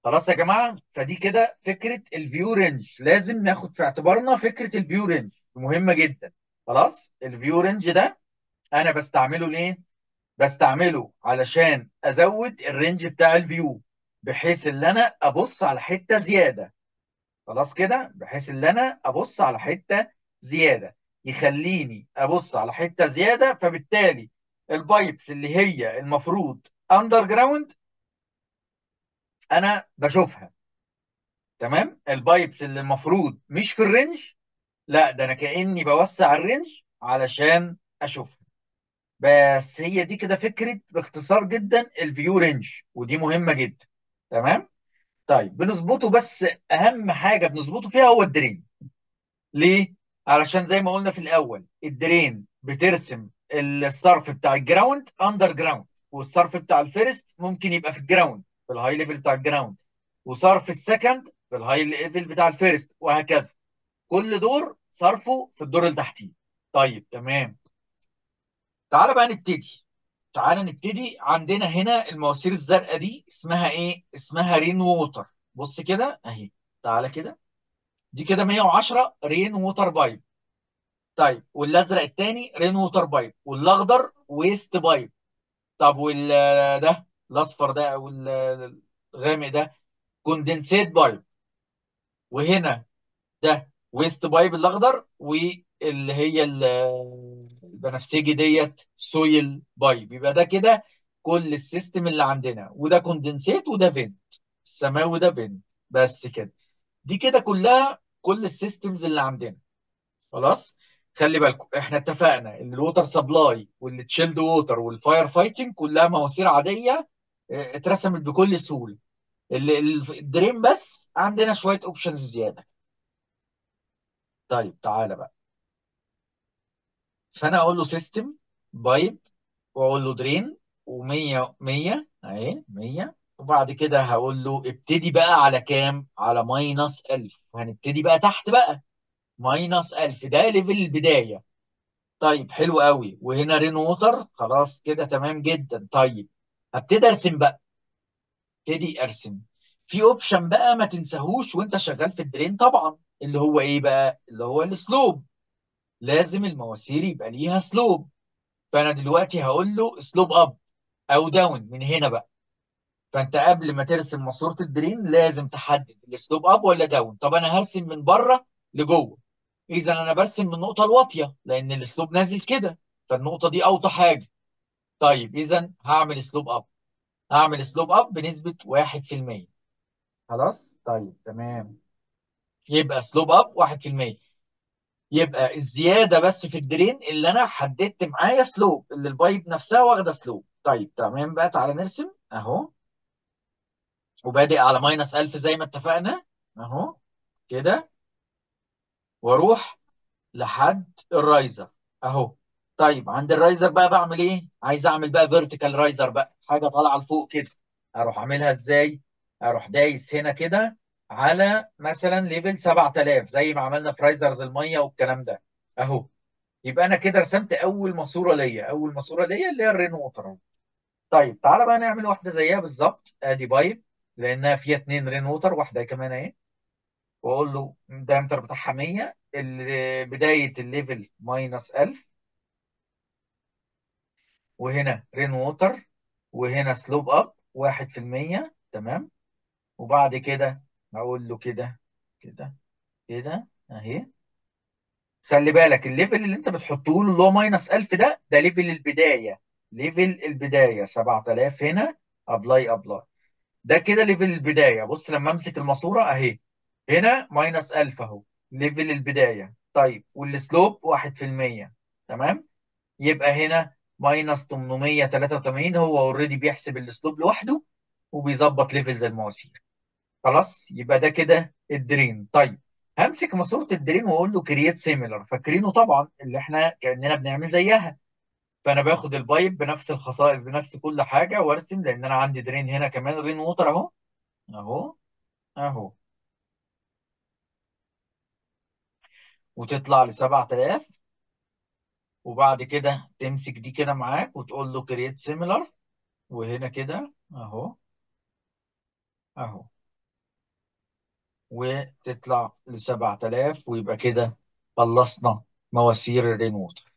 خلاص يا جماعه، فدي كده فكره الفيو رينج. لازم ناخد في اعتبارنا فكره الفيو رينج، مهمه جدا. خلاص، الفيو رينج ده انا بستعمله ليه؟ بستعمله علشان ازود الرينج بتاع الفيو، بحيث ان انا ابص على حته زياده. خلاص كده، بحيث ان انا ابص على حته زياده، يخليني ابص على حته زياده، فبالتالي البايبس اللي هي المفروض اندر جراوند انا بشوفها. تمام، البايبس اللي المفروض مش في الرينج، لا ده انا كاني بوسع الرينج علشان اشوفها. بس هي دي كده فكره باختصار جدا الفيو رينج، ودي مهمه جدا. تمام. طيب بنظبطه، بس اهم حاجه بنظبطه فيها هو الدرين. ليه؟ علشان زي ما قلنا في الاول، الدرين بترسم الصرف بتاع الجراوند اندر جراوند، والصرف بتاع الفيرست ممكن يبقى في الجراوند في الهاي ليفل بتاع الجراوند، وصرف السكند في الهاي ليفل بتاع الفيرست، وهكذا. كل دور صرفه في الدور اللي تحتيه. طيب تمام. تعالى بقى نبتدي. تعالى نبتدي. عندنا هنا المواسير الزرقاء دي اسمها ايه؟ اسمها رين ووتر. بص كده اهي. تعالى كده. دي كده 110 رين ووتر بايب. طيب والازرق التاني رين ووتر بايب، والاخضر ويست بايب. طب ده الاصفر ده او الغامق ده كوندنسيت بايب. وهنا ده ويست بايب الاخضر، واللي هي البنفسجي ديت سويل بايب. يبقى ده كده كل السيستم اللي عندنا، وده كوندنسيت وده فين السماوي ده فين. بس كده. دي كده كلها كل السيستمز اللي عندنا. خلاص. خلي بالكم احنا اتفقنا ان الووتر سبلاي والتشيلد ووتر والفاير فايتنج كلها مواسير عاديه، اترسمت بكل سهوله. الدرين بس عندنا شويه اوبشنز زياده. طيب تعالى بقى. فانا اقول له سيستم بايب، واقول له درين، و100 100 اهي 100. وبعد كده هقول له ابتدي بقى على كام؟ على ماينس 1000. هنبتدي بقى تحت بقى. ماينس 1000 ده ليفل البدايه. طيب حلو قوي. وهنا رين ووتر. خلاص كده تمام جدا. طيب هبتدي ارسم بقى. ابتدي ارسم. في اوبشن بقى ما تنساهوش وانت شغال في الدرين طبعا، اللي هو ايه بقى؟ اللي هو السلوب. لازم المواسير يبقى ليها سلوب. فانا دلوقتي هقول له سلوب اب او داون من هنا بقى. فانت قبل ما ترسم ماسوره الدرين لازم تحدد السلوب اب ولا داون. طب انا هرسم من بره لجوه. اذا انا برسم من النقطه الواطيه لان السلوب نازل كده، فالنقطه دي اوطى حاجه. طيب اذا هعمل سلوب اب. هعمل سلوب اب بنسبه 1%. خلاص طيب تمام. يبقى سلوب اب 1%. يبقى الزياده بس في الدرين اللي انا حددت معايا سلوب، اللي البايب نفسها واخده سلوب. طيب تمام بقى. تعالى نرسم اهو. وبادئ على ماينس 1000 زي ما اتفقنا اهو كده. واروح لحد الرايزر اهو. طيب عند الرايزر بقى بعمل ايه؟ عايز اعمل بقى فيرتيكال رايزر بقى، حاجه طالعه لفوق كده. اروح اعملها ازاي؟ اروح دايس هنا كده على مثلا ليفل 7000 زي ما عملنا في رايزرز الميه والكلام ده اهو. يبقى انا كده رسمت اول ماسوره ليا. اول ماسوره ليا اللي هي الرين ووتر. طيب تعالى بقى نعمل واحده زيها بالظبط. ادي بايب لانها فيها اتنين رين ووتر، واحده كمان اهي. واقول له الدايمتر بتاعها 100، بدايه الليفل ماينس 1000. وهنا رين ووتر. وهنا سلوب اب 1%. تمام. وبعد كده هقول له كده كده كده اهي. خلي بالك الليفل اللي انت بتحطه له اللي هو ماينس 1000 ده ليفل البدايه. ليفل البدايه 7000 هنا. ابلاي ابلاي. ده كده ليفل البدايه. بص لما امسك الماسوره اهي. هنا ماينس 1000 اهو. ليفل البدايه. طيب والسلوب 1%. تمام. يبقى هنا ماينس 883. هو اوريدي بيحسب السلوب لوحده وبيظبط ليفلز المواسير. خلاص يبقى ده كده الدرين. طيب همسك ماسوره الدرين واقول له كرييت سيميلر. فاكرينه طبعا اللي احنا كاننا بنعمل زيها. فانا باخد البايب بنفس الخصائص بنفس كل حاجه وارسم، لان انا عندي درين هنا كمان رين ووتر اهو. اهو. اهو. وتطلع ل 7000. وبعد كده تمسك دي كده معاك وتقول له كرييت سيميلر. وهنا كده اهو. اهو. وتطلع ل 7000، ويبقى كده خلصنا مواسير الرين ووتر.